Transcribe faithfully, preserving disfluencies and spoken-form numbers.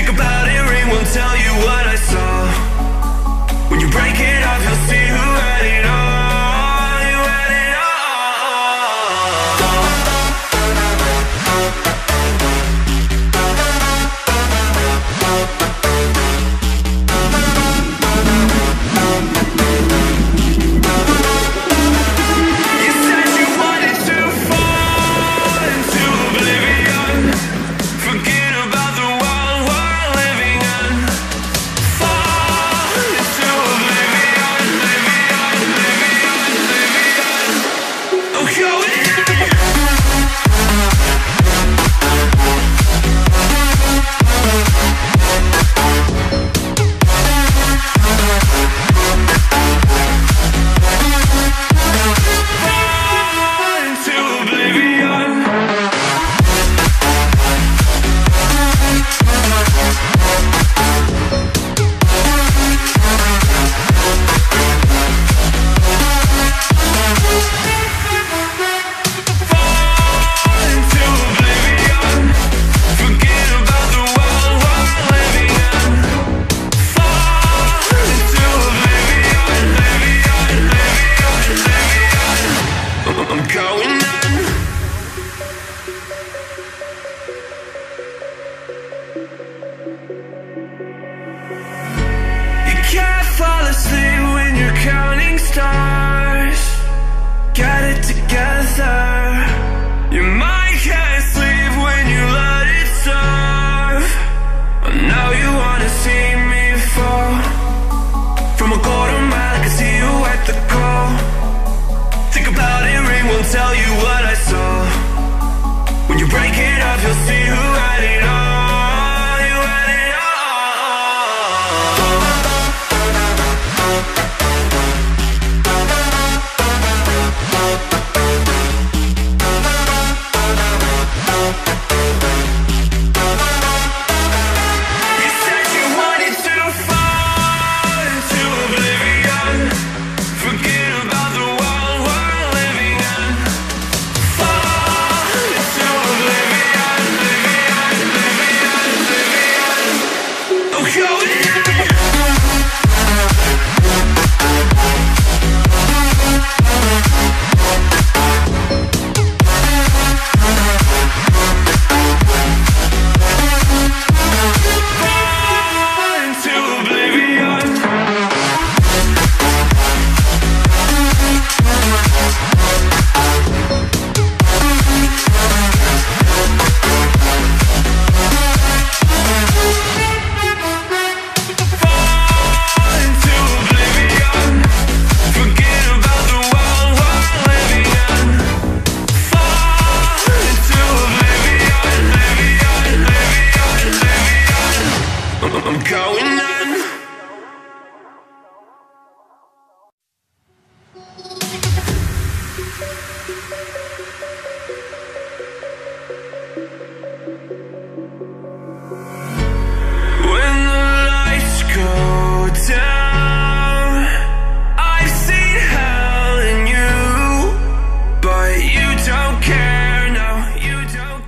Think about it, ring won't tell you what I saw. When you break it off, you'll see who had it all. You had it all. You said you wanted to fall into oblivion. Forget about the world we're living in. Fall into oblivion, oblivion, oblivion, oblivion. I'm going in. Fall into oblivion. Fall into oblivion. Forget about the world we're living in. Fall into oblivion, oblivion, oblivion, oblivion. I'm going in. You can't fall asleep when you're counting stars. Get it together. Your mind can't sleep when you let it serve. And now you wanna see me fall. From a quarter mile, I can see you at the call. Think about it, ring won't tell you what I saw. When you break it off, you'll see who had it all. You had it all. You said you wanted to fall into oblivion. Forget about the world we're living in. Fall into oblivion, oblivion, oblivion, oblivion. I'm going in. Fall into oblivion. Fall into oblivion. Forget about the world we're living in. Fall into oblivion, oblivion, oblivion, oblivion. I'm going